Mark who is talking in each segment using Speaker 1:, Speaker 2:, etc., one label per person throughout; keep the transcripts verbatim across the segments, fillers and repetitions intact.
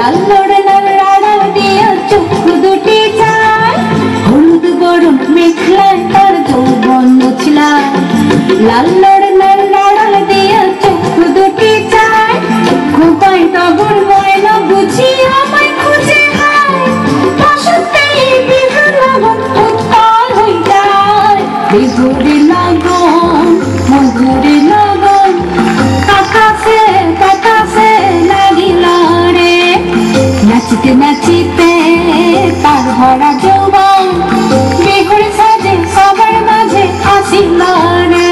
Speaker 1: লাল লোড়নার রাড়া দিয়া চক্ষু দুটি চায় হলুদ গরম মেঘলায় তার যৌবন মুছলায় লাল লোড়নার রাড়া দিয়া চক্ষু দুটি চায় খোপায় টগর ময়না বুঝি আমায় খুঁজে হায় বসন্তেই বিহুর লগন উত্তাল হই যায় বিহুর লগন মধুর লগন আকাশে বাতাসে লাগিল রে নাচিতে নাচিতে তার ভরা যৌবন বিহুর সাজে সবার মাঝে আসিল রে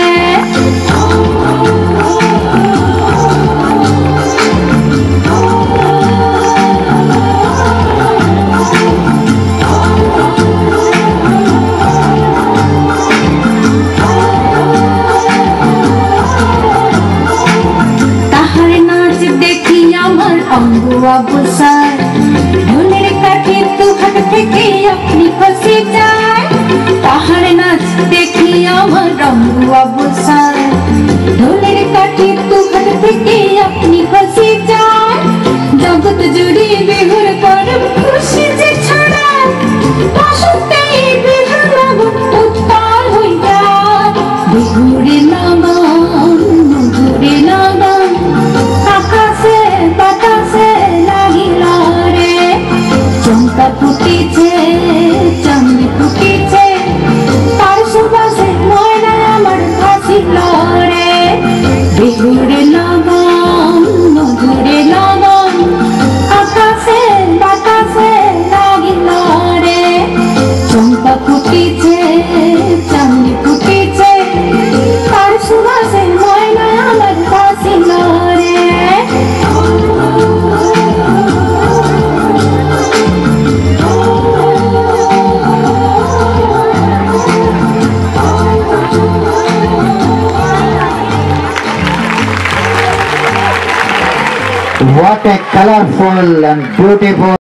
Speaker 1: अंगुआ बुसार ढोलेर काठी तू हाथ থেকে अपनी खुशी जाए ताहार नाच देखी আমার अंगुआ बुसार ढोलेर काठी तू हाथ থেকে अपनी खुशी जाए जगत जुड़ी बिहुर परम खुशी जे ছড়ায় বসন্তেই বিহুর লগন উত্তাল হই যায় বিহুর লগন মধুর লগন আকাশে বাতাসে লাগিল রে চম্পা ফুটিছে চাঁদনি ফুটিছে তার সুবাসে ময়না আমার ভাসিল রে বিহুর লগন মধুর লগন আকাশে বাতাসে লাগিল রে চম্পা ফুটিছে চাঁদনি ফুটিছে তার সুবাসে ময়না আমার ভাসিল রে
Speaker 2: What a colorful and beautiful